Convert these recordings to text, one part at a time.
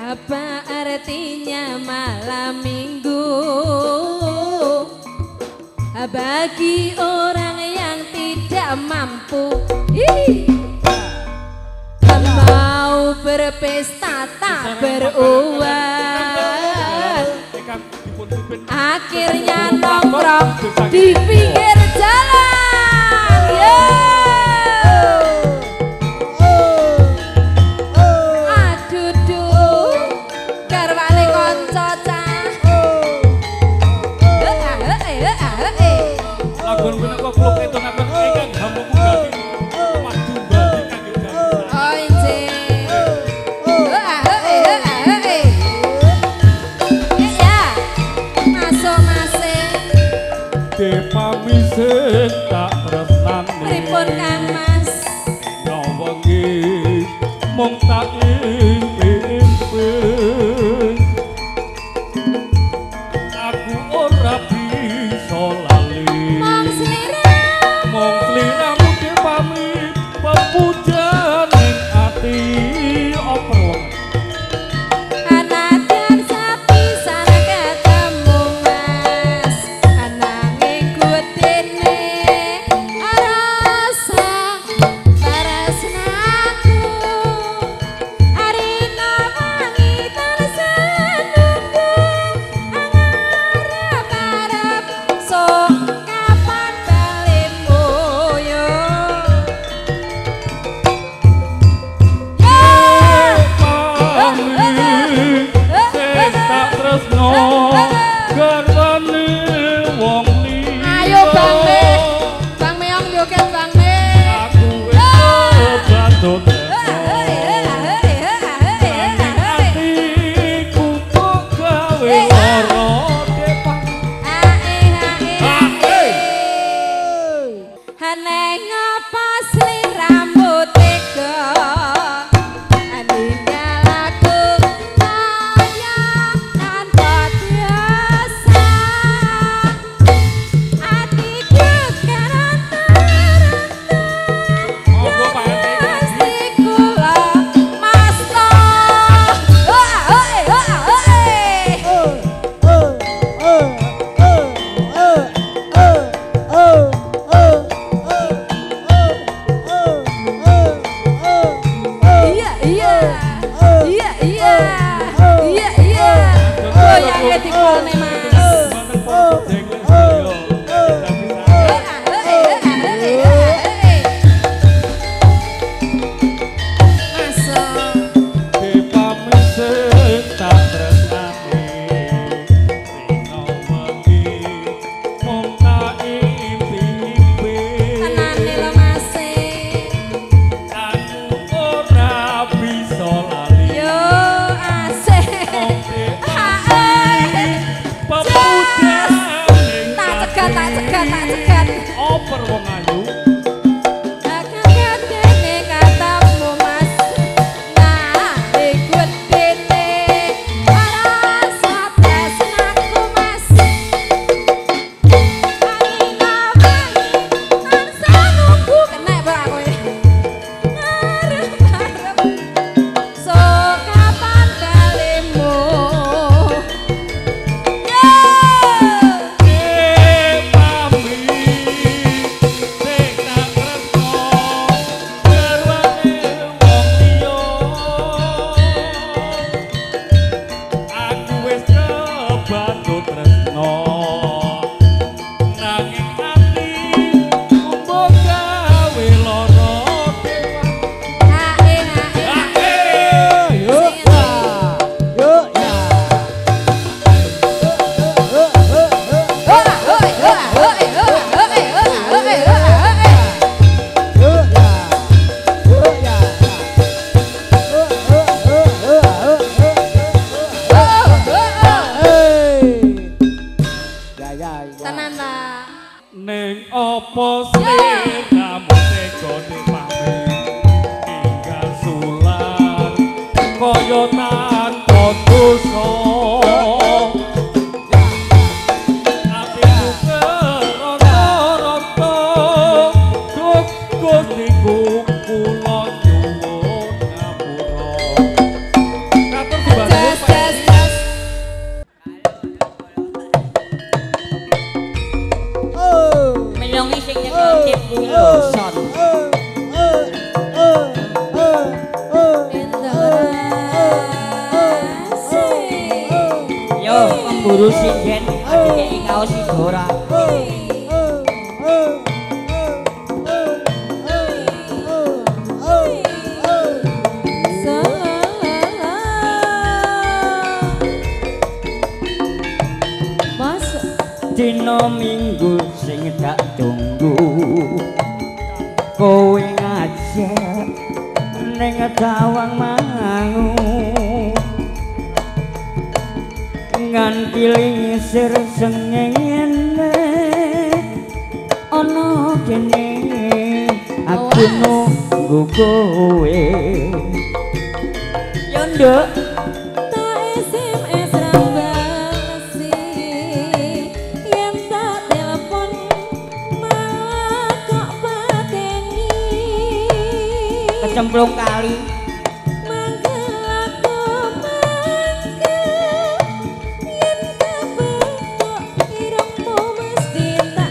Apa artinya malam minggu bagi orang yang tidak mampu mau berpesta tak beruang, akhirnya nongkrong di pinggir jalan. Yo, aduh duh garwane kanca cah. Lagun punika klub itu ngaten ingkang hamu gati maju bali kangge gawe. Oh injih. Ya, masuk masing. Depamisen tak tresnani. Pripun Kang Mas? Nawengi mung tak impi-impi. Aku ora bisa lali. Mong sliramu. Mong sliramu depami pepujan ning ati oper. Anakan sepisan ketemu Mas, ananging kutine rasa tresnaku. Arina wangi tansah nunggu, angarep-arep sok kapan balimu yo. Ayo Bang Me, Bang Meong joget Bang Me. Haneh ngapa sliramu tega, aninggal aku kaya tanpa biasa. Atiku kula masta. Iya iya iya iya iya iya. Goyange dikone Mas. Tenane lho Mas. Yo asik. Tak cegat. Oper wong ayu. Kaget dene katamu Mas. Nah, ikut dene rasa tresnaku Mas. Anina wangi tansah nunggu, kenek ora kowe. Arep-arep sok kapan balimu. Yo! Tenan ta. Ning apa sliramu tega dipami tinggal sular kaya tanpa dosa. Atiku keronto-ronto Gustiku kula nyuwun ngapura. Katur cemburu sinden adike kaos Sidora. Dina minggu sing tak tunggu kowe ngajak ning tawang mangu nganti lingsir sengenge ana kene aku nunggu kowe yo nduk cemplung kali manggil aku manggil yen kebetok irungmu mesti tak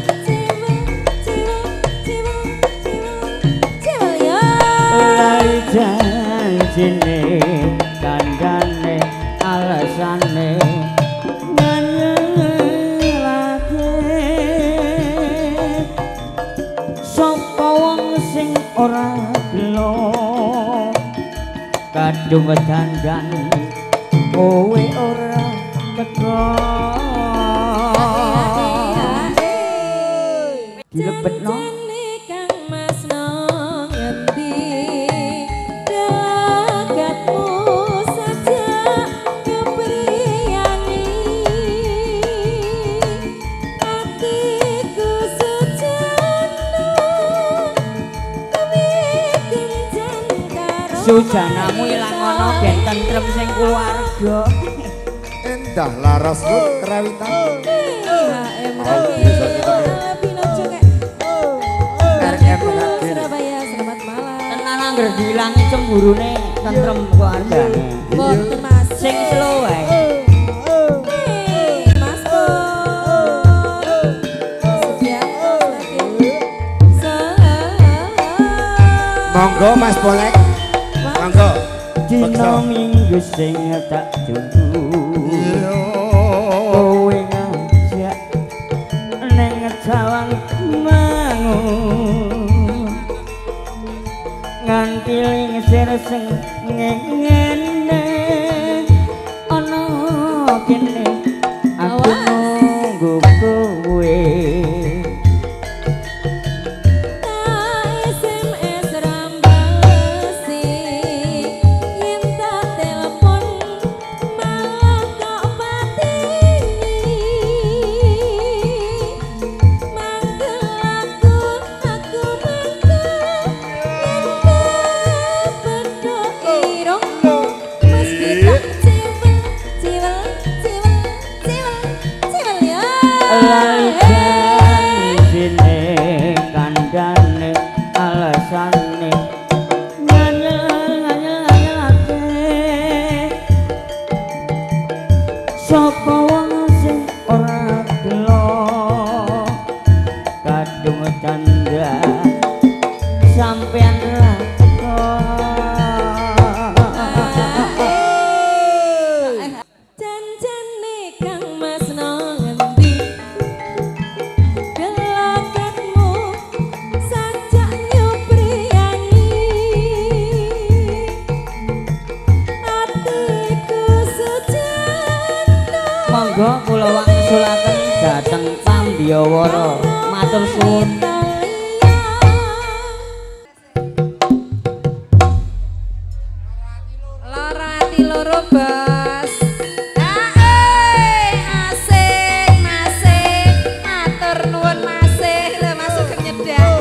cewek ya lali janjine kandhane alasane nyanyelake sapa wong sing ora kadung dandan kowe ora teko dilebetno Kang Mas nang ngendi dekatmu saja kepriyani atiku sujana sujanamu ilang ana ben tentrem sing kulawarga endah laras nur kerawitan Surabaya selamat malam tenan angger diilangi cemburune tentrem keluargane boten Mas sing slow wae Mas Pur monggo Mas Bolek monggo dina minggu sing tak tunggu kowe ngajak ning tawang mangu nganti lingsir sengenge ana kene aku nunggu kowe monggo kula wangsulaken dhateng Pambiyawara matur suwun lara ati loro bas asik masih matur nuwun masih lho masuk ke nyedang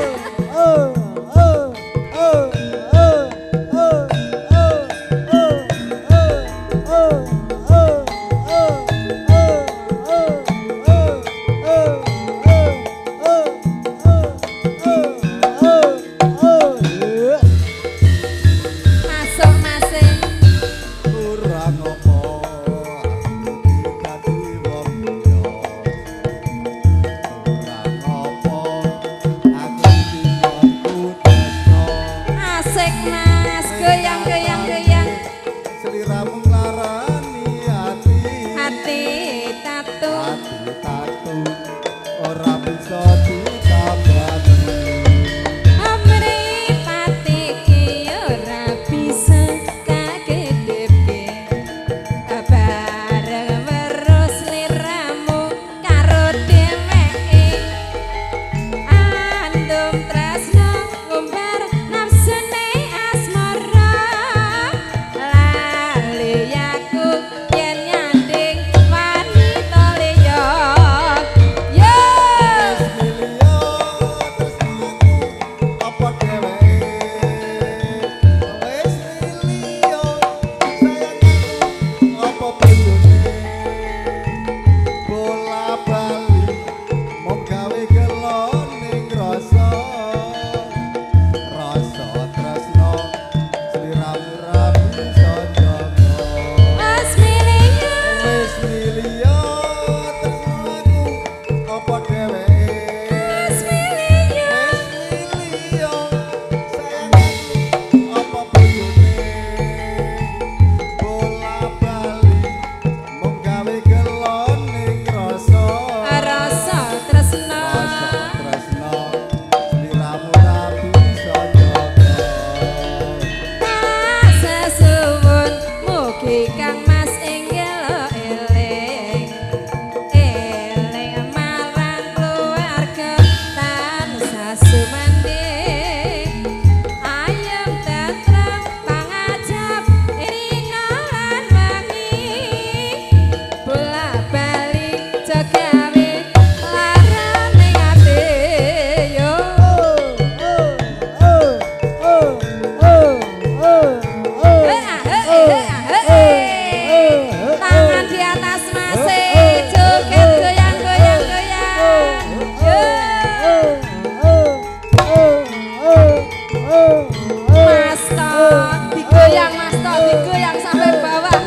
digoyang sampai bawah.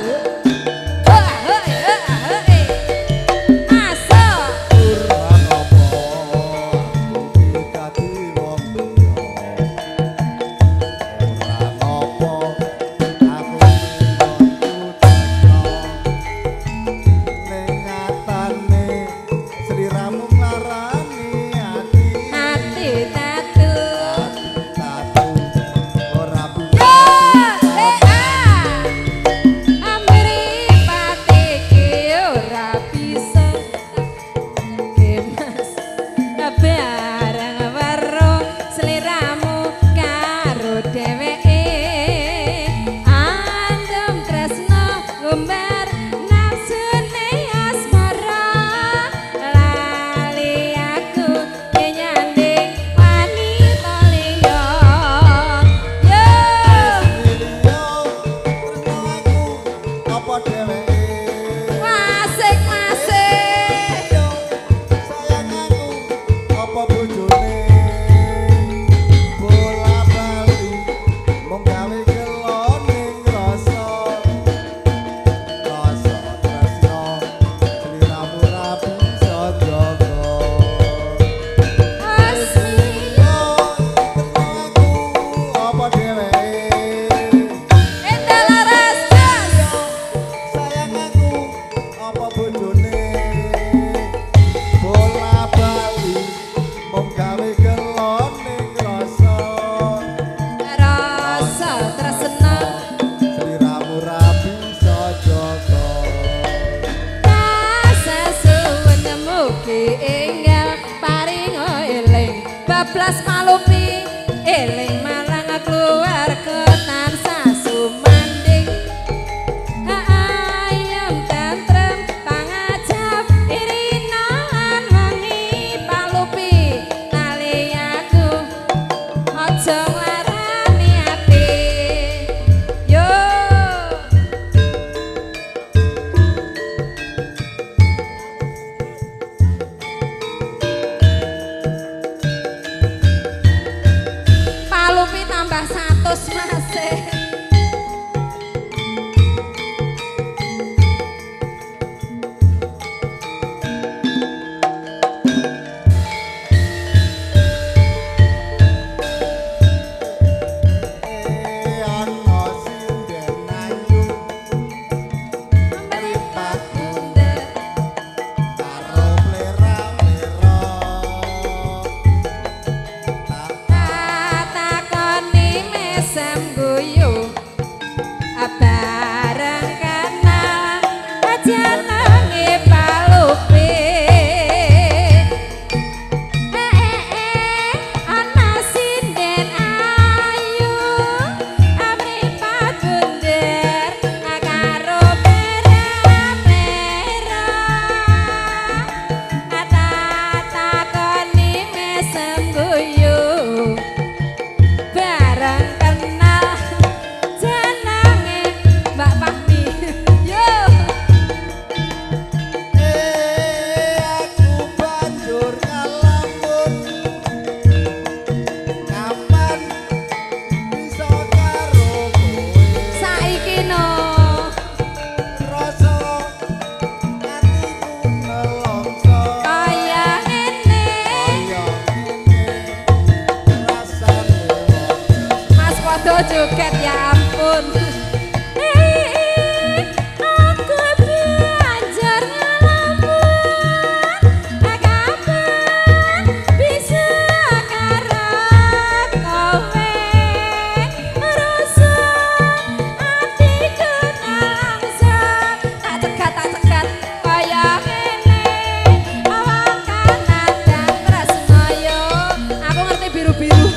Masuk. Hati tatu. Bablas malupi eling malang keluarga tansah sumanding ayam tentrem pangajab irinan wengi palupi tali aku aja nglarani ati yo Palupi tambah 100 masih. Joget ya ampun. Aku belajar ngelamun, kapan bisa karo kowe rusuh atiku nalangsa tak cegat kaya ngene awak kanan dan tresno yo aku ngerti biru-biru.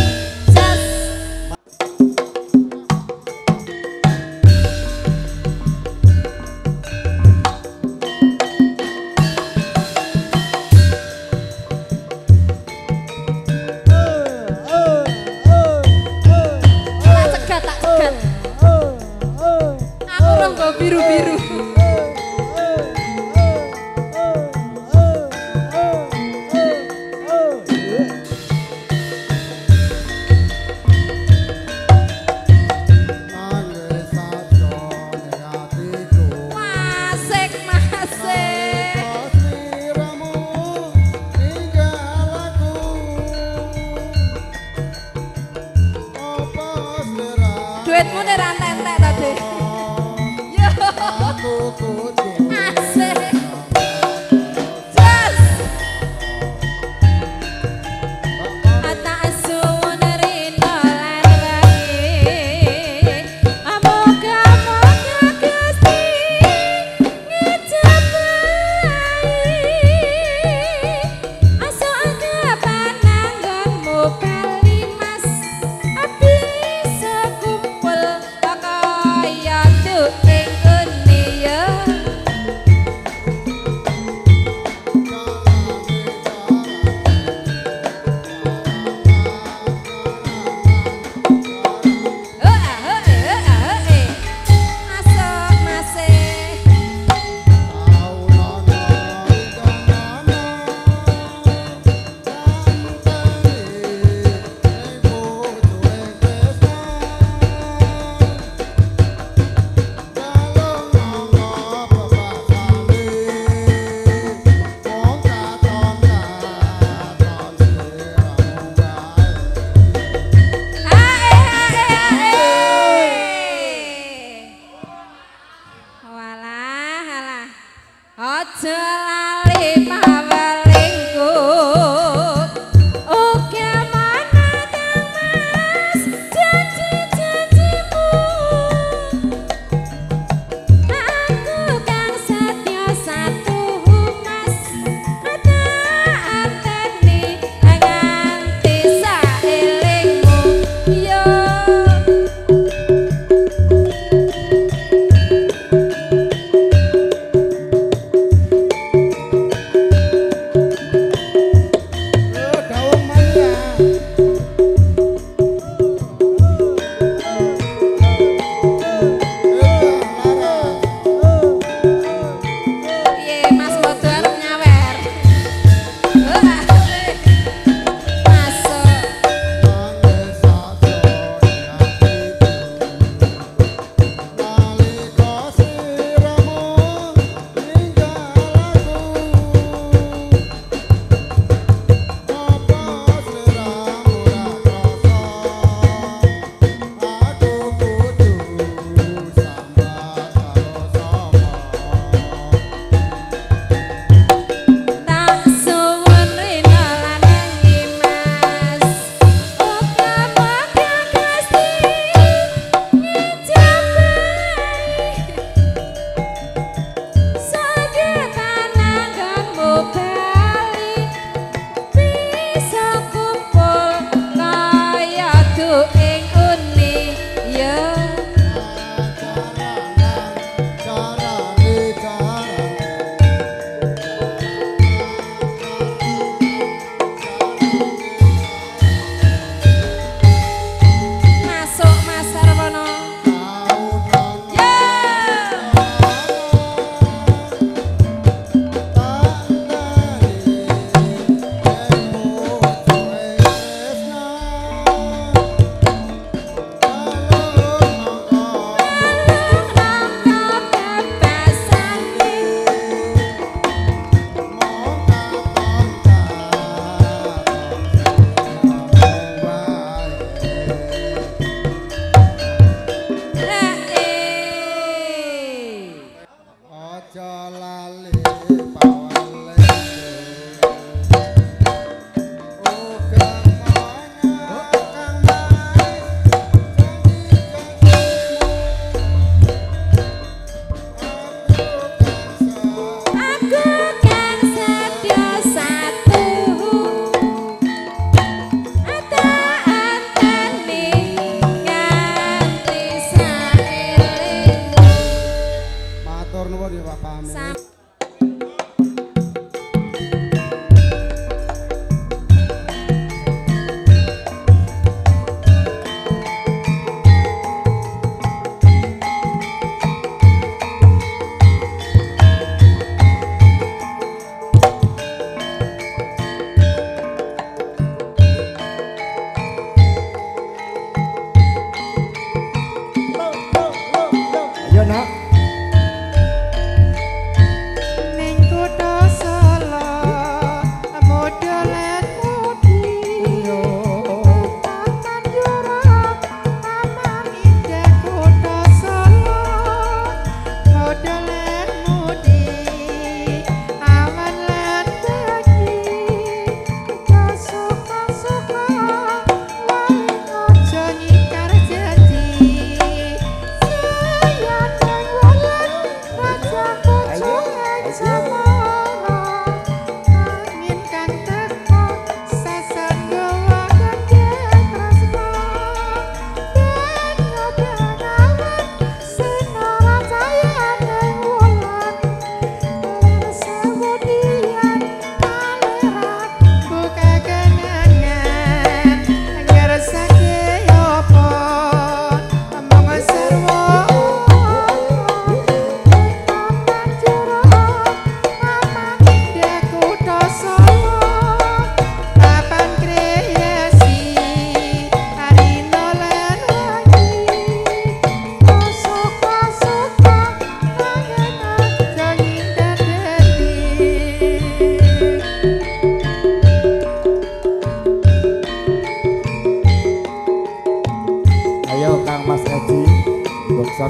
Biru-biru. entek tadi. Yo. Asik. Jas. Ata asun rino lan wengi. Moga-moga Gusti ngijabahi. Asok kepananggonmu bali mas. Abi sekumpul kaya tuh ing uni ya. Masuk masih. Walah, alah. Aja lali pawelingku. Uga mana Kang Mas janji-janjimu. Aku kang setya satu Mas. Ata-ateni nganti saelingmu. Yo. Piye Mas Bodo arep nyawer? Masuk. Tak suwun rina lan wengi Mas. Muga-muga Gusti ngijabahi. Sagepananggonmu bali. Bisa kumpul kaya tuh ing uni ya. Masuk Mas Sarwono. Yo. Nang kebebasanmu. Aja lali pawelingku. Uga mana Kang Mas Aku kan setya satu. Ata-ateni nganti saelingmu. matur nuwun ya Pak Pamit. Sam- Ayo nak.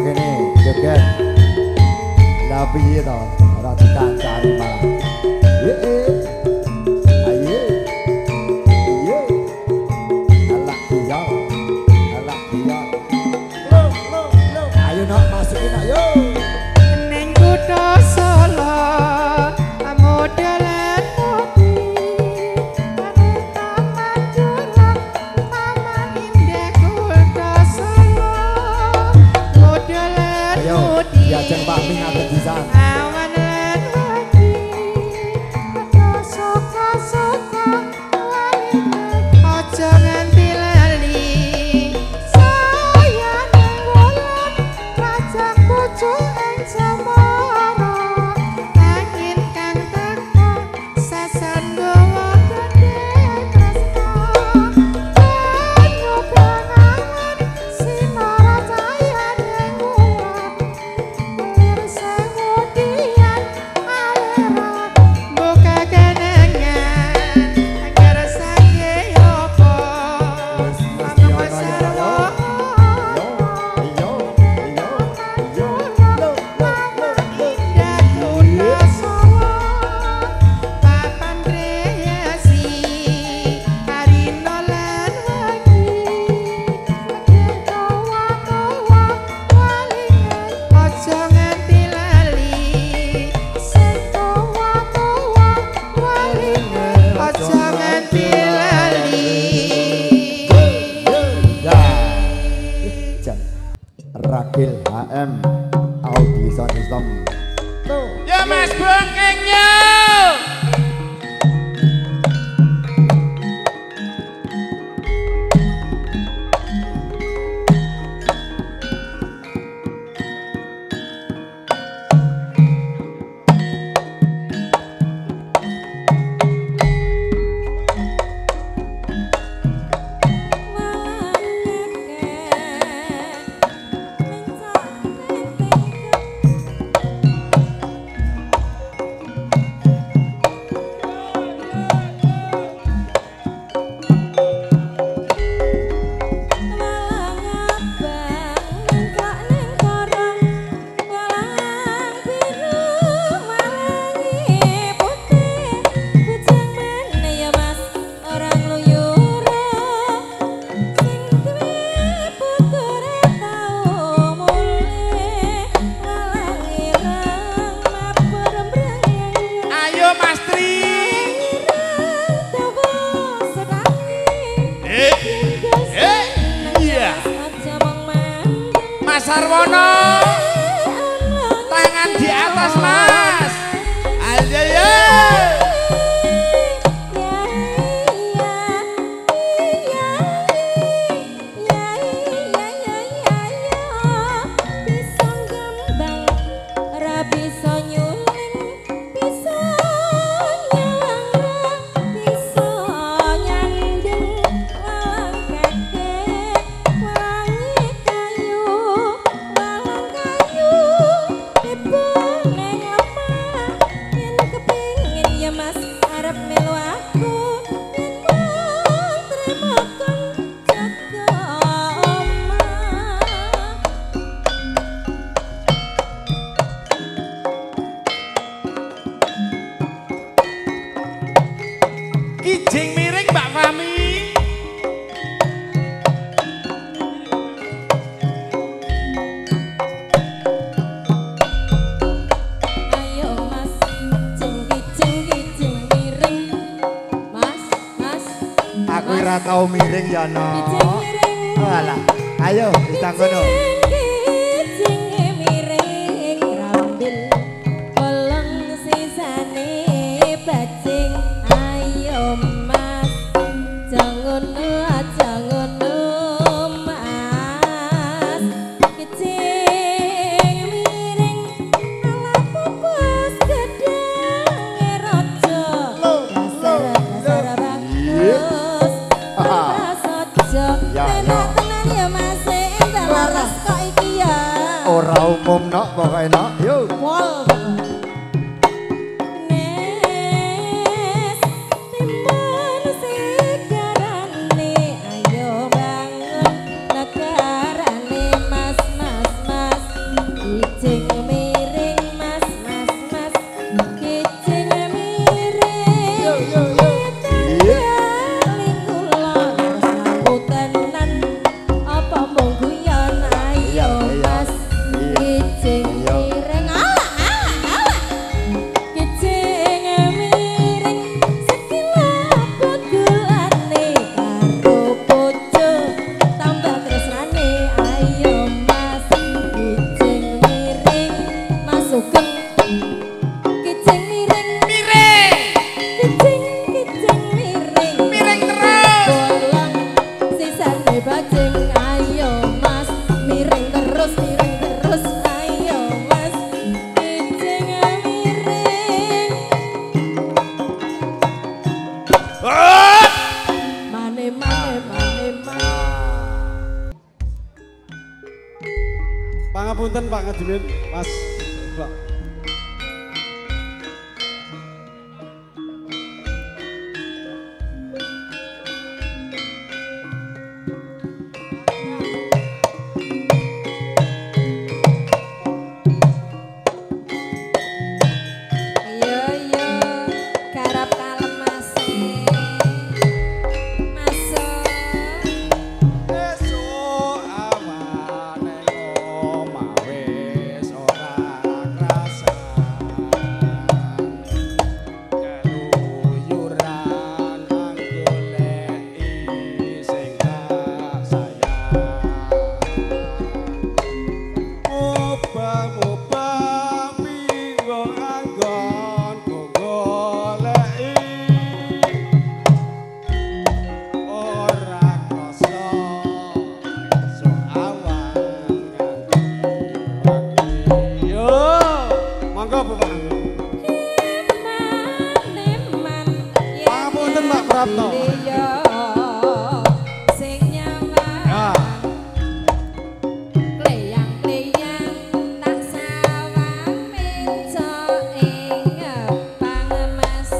kene joget. Lah piye to? Ora dikancani malah. Ayo. Ayo. Alak dia. Alak dia. Ayo nak masukin ayo. Neng kutha Solo modelan kopi karo taman jurang taman indah kutha Solo modelan kopi diajeng Pak Ming ada di sana. awan lan wadi kutha suka-suka aja nganti lali saya nang wulan rajak bojo ing Samara angin kang teka sasan gawa gede tresna banyu bangawan sinara cahya ning wulan lir semudian alera buka kenangan agar sange yopo mama sarwa Iyo. Rakil HM Audi Sound System. Ya Mas Bongkengnya. Sarwono tangan di atas Mas. Ayo ya. Kijing miring Mbak Fami. Ayo Mas, kijing miring. Mas. Aku ora tau miring ya no. Kijing miring. Walah, ayo kita kono. Kijing miring rambil bolong sisane bajing. Ayo Mas, jangan Mas. Kijing miring ala pupus gedang rojo. Dasar bagus. Prasojo. Ya, Enak tenan ya Mas, entar laras kok iki ya. Ora umum nok pokoke nok. Yo. Wol. Nes timbul segarane, ayo bangun negarane Mas. Kijing miring mas mas mas kijing miring Tenggeling kula terus ngaputenan apa mung guyon ayo mas kijing miring kijing miring sekilap pegulane karo bojo tambah tresnane ayo mas kijing miring masugeng kijing miring kijing miring bolong sisane bajing ayo mas miring terus ayo mas kijing miring mane Pangapunten Pak Ngadimin, Mas. Mbak. Yo garap kalem masih masuk Esuk awane omah wis ora krasan. Keluyuran anggoleki sing tak sayang. Mubah minggo anggon goleki ora krasa esuk awan nganti yo monggo Bapak. Pangapunten Pak Prapto. Sing nyaman Kleyang-kleyang tak sawang meja ing ngepang mas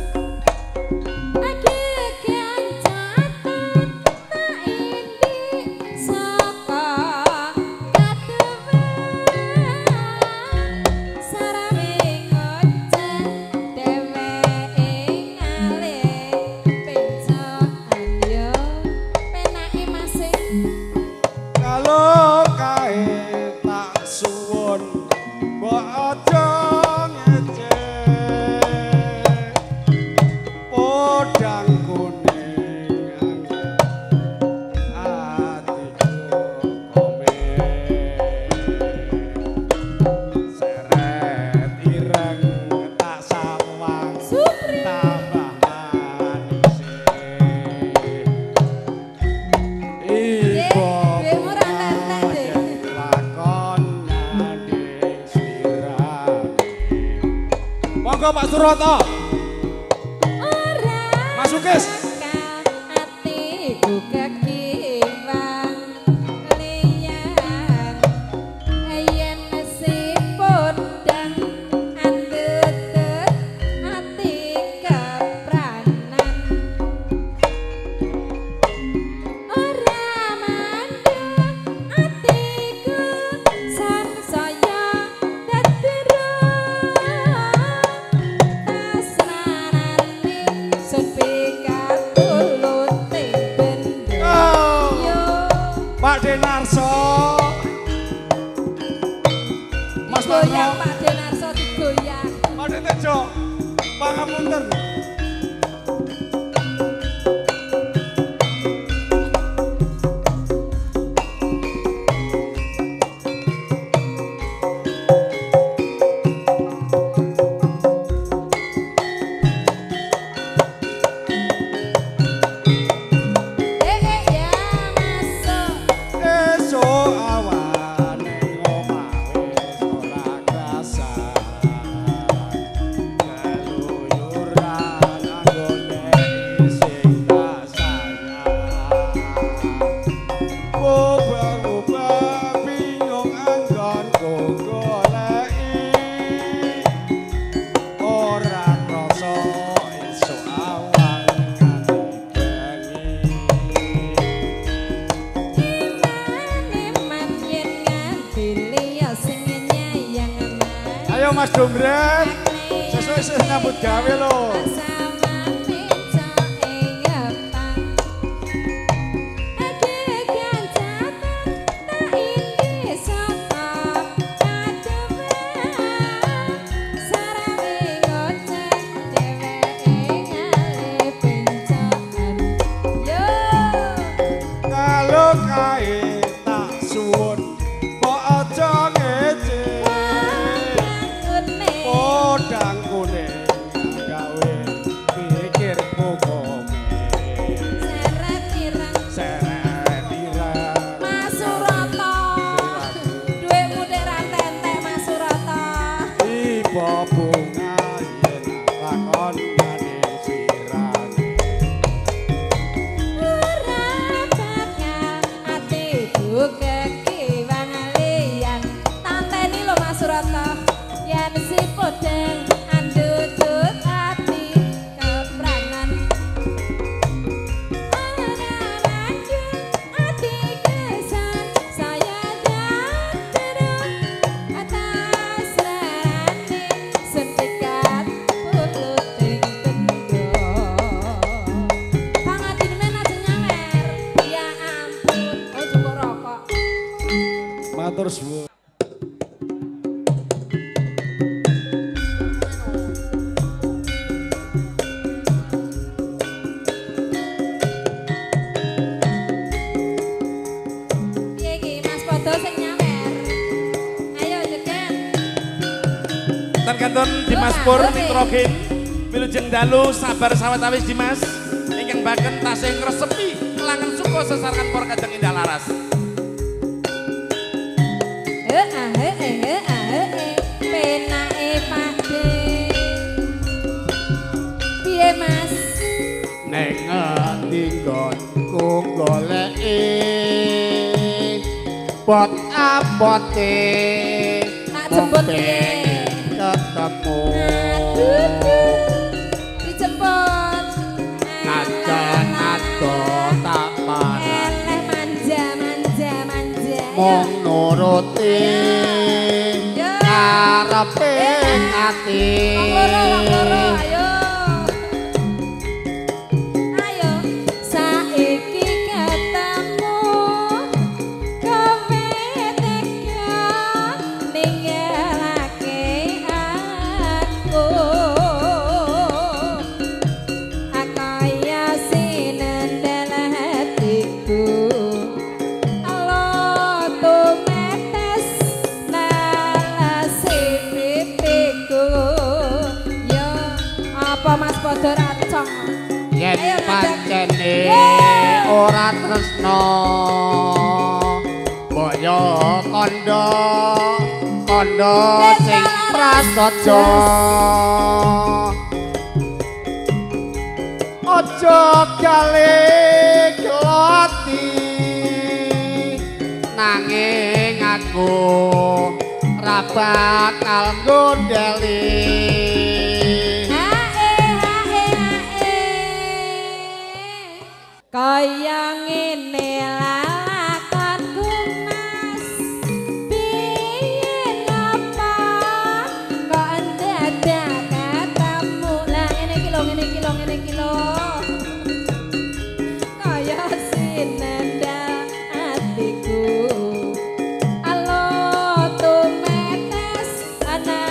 Agek-agek catet tak indik saka kadewan Sarame ngoceh dheweke ngalih pencokan yo penake masing Kalau kae tak suwun mbok aja ngeceh podang kuning atiku komen seret ireng tak sawang Supri tambah manis ibu Ye, murah lantai, Dek. lakon nyanding sliramu. Monggo Pak Suroto ora Mas Ukis. atiku kekiwang liyang yen sipun dan andutut ati kepranan ora mandeg atiku sansaya dadero tasnanane sun pikatulute bendera Oh, yo Pak Denarso Mas goyang Marno Pak Denarso digoyang Pak Detejo pangapunten. ya masuk Esuk awane omah wis ora krasan. Keluyuran Mas Dumret. Sesuk ngambut gawe lho. Kalau kae tak suwun kok aja ngece. Podang kuning gawe pikir pokoknya. Seret ireng. Mas Surata, duitmu dek ra entek Mas Surata. Ibu bunga yen lakon ngane sirane. Ora bakal atiku kekiwang liyan. Tanteni lho Mas Surata, yen si podeng andutut ati keprangan. Ora lanjut ati kesan saya jatuh atas rane setikat puluting tendo. Pangatin men aja nyawer. Ya ampun, oh cukup rokok. Matur suwun. Piye iki Mas Podo sing nyawer. Ayo Jegen. Tan kanton Dimas Pur Nitrogen wilujeng dalu sabar sawetawis Dimas ingkang baken tasih ngresepi kelangan suka sesarengan para kadang indah laras. Penake Pakde. Piye Mas? Ning ngendi nggonku goleki pot apote Tak jemput ketemu dijemput. najan ado tak parah Eleh manja. mung nuruti Yo. karepe ati Wong loro, ayo. Ayo, saiki ketemu kowe tega ninggalake aku. Akaya sinendel hatiku. Allah tumetes nalasi pipiku. Yo, apa Mas Podo racong? yen Ayo, pancene Yeay. ora tresno boyo kondo sing prasaja aja gale gloti nanging aku ra bakal gondeli Kaya ngene lalakonku Mas, piye ngapa kok dadak ketemu. Lah ngene iki lho. Kaya sinendal atiku. Alo tumetes ana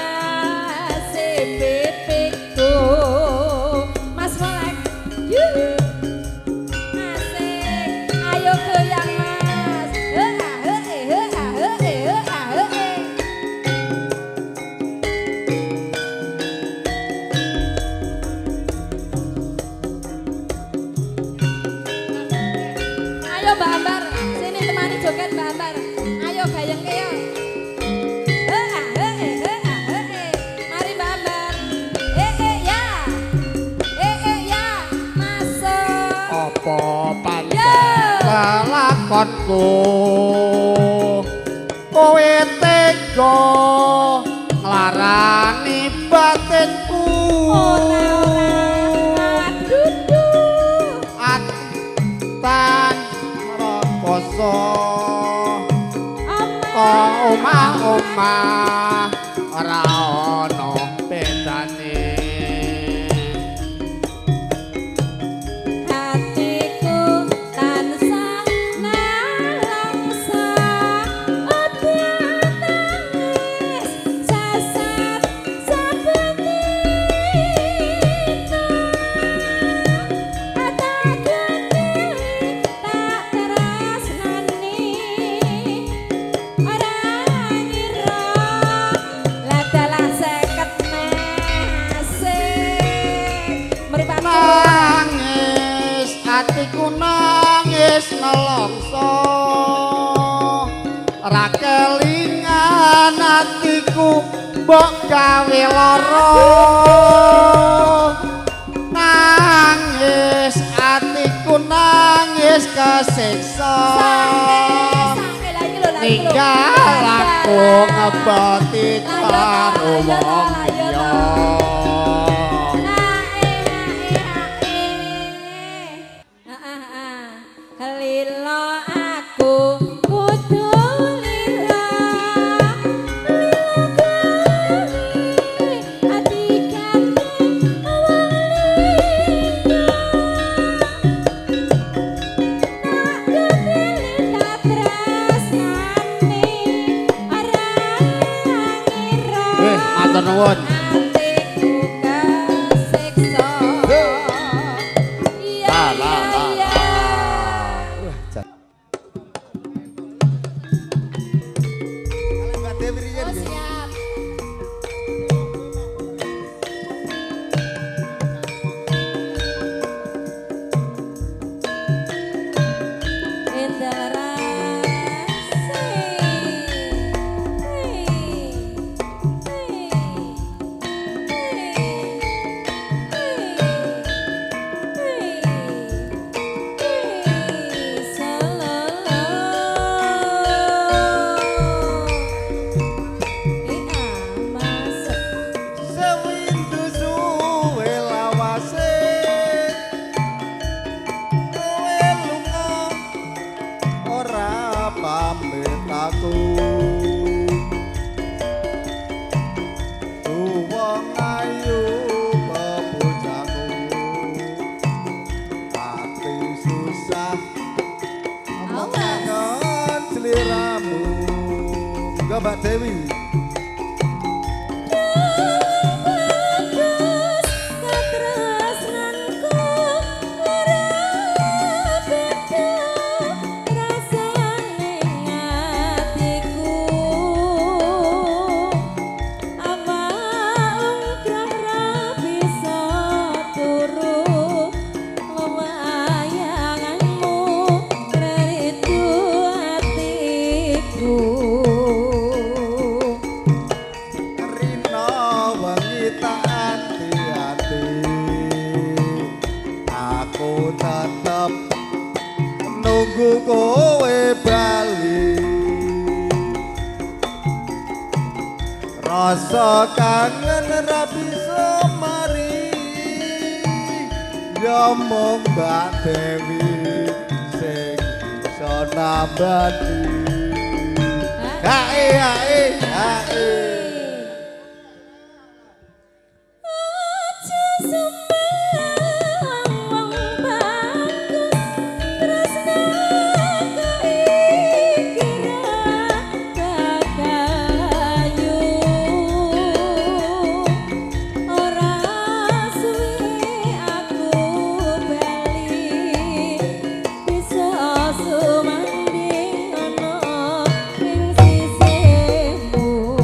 pipiku. Mas Molek. Yuhu. Ayo goyang Mas. Ayo Mbak Ambar, sini temani joget Mbak Ambar. Ayo gayeng ke yo. Mari Mbak Ambar. Ya. Ya. Masuk. apa pancen Ya. lelakonku kowe tega nglarani batinku atan rekoso omah-omah ora atiku nangis nelongso ra kelingan atiku mbok gawe lara nangis atiku nangis kesiksa ninggal aku ngeboti karo wong liya lilo aku kudu lilo ati ganteng wong liya tak tresnani ora ngira matur nuwun atiku kesiksa Mbak Dewi. Kowe bali rasa kangen ra bisa mari ya mong Mbak Dewi sing bisa nambani hae Sumanding ana ning sisihmu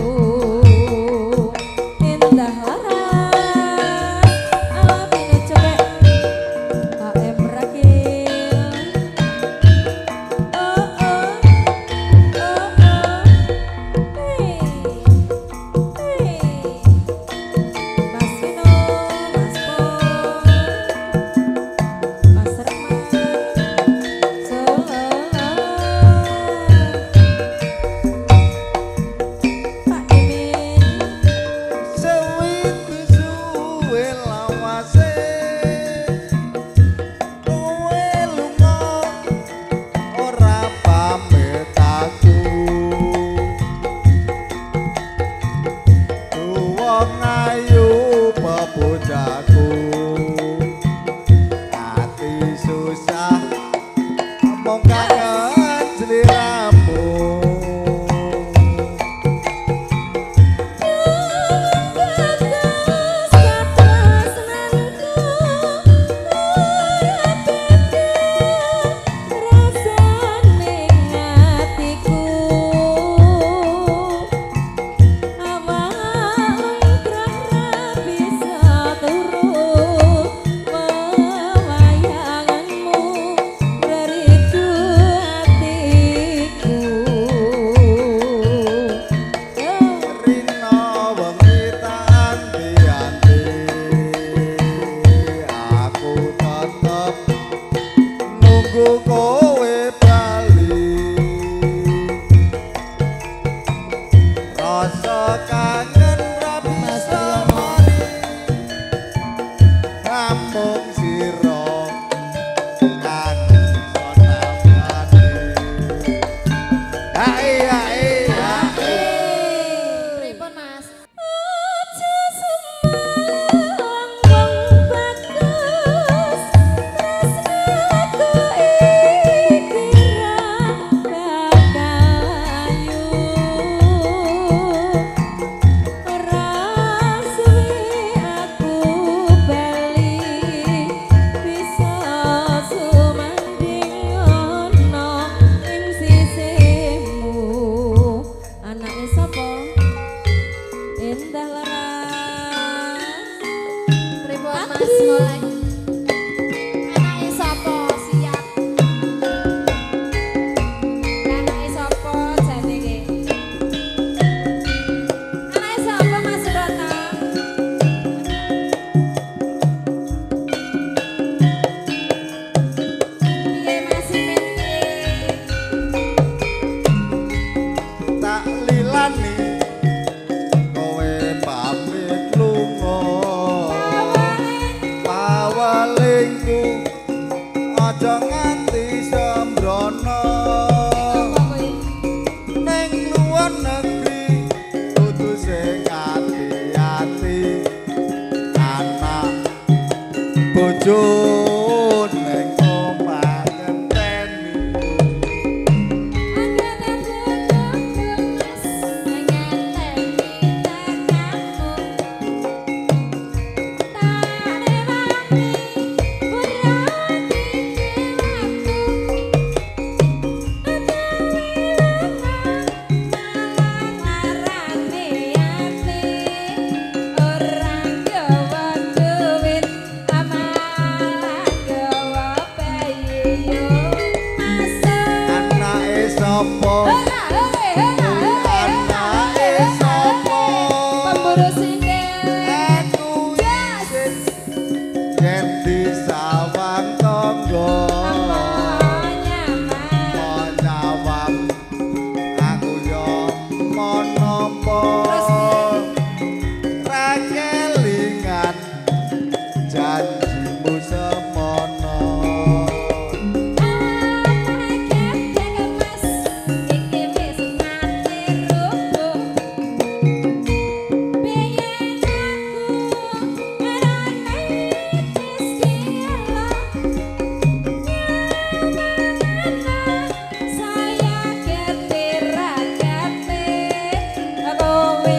Kowe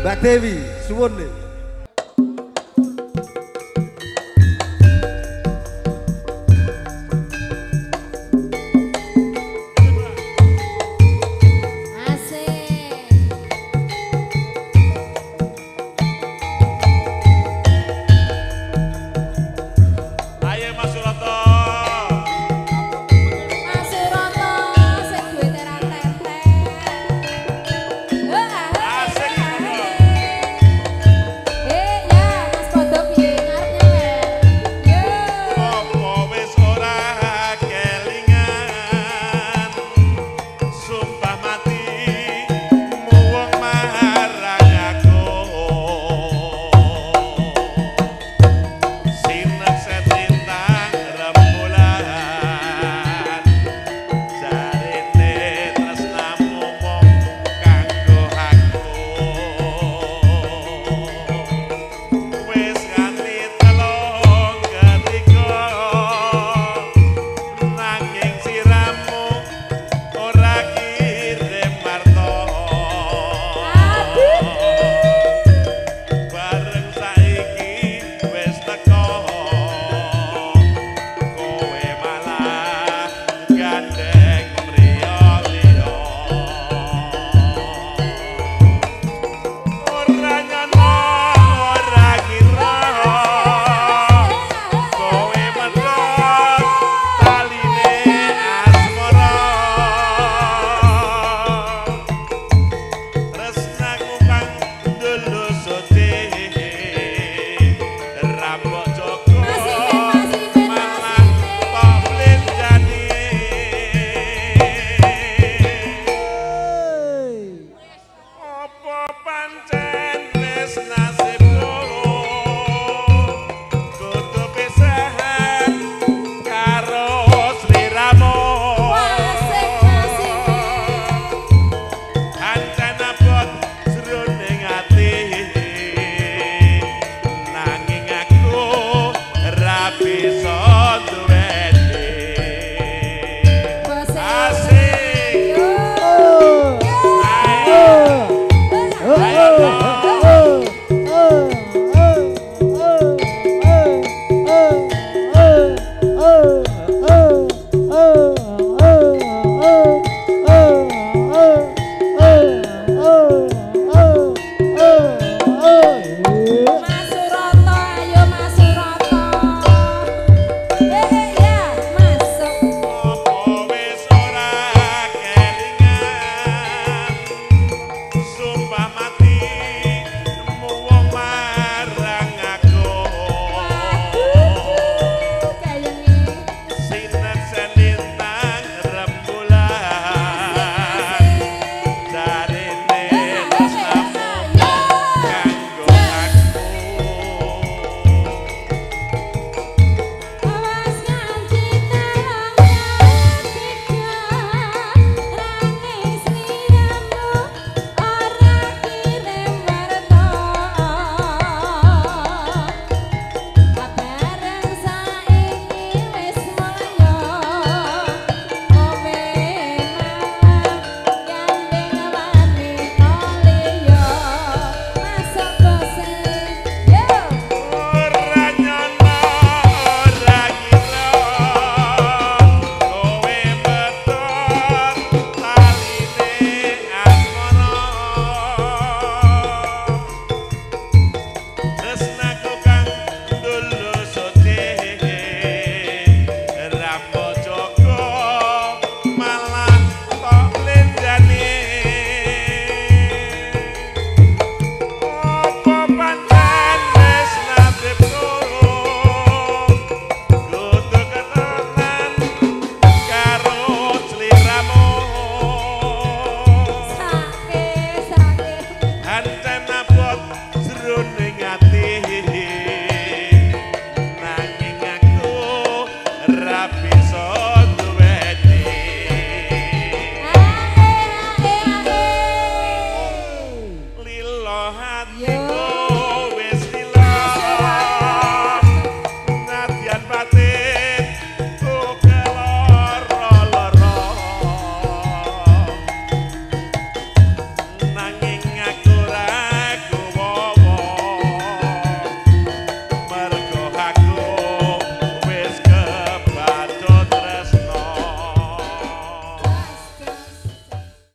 Mbak Dewi, suwun nih. Pancen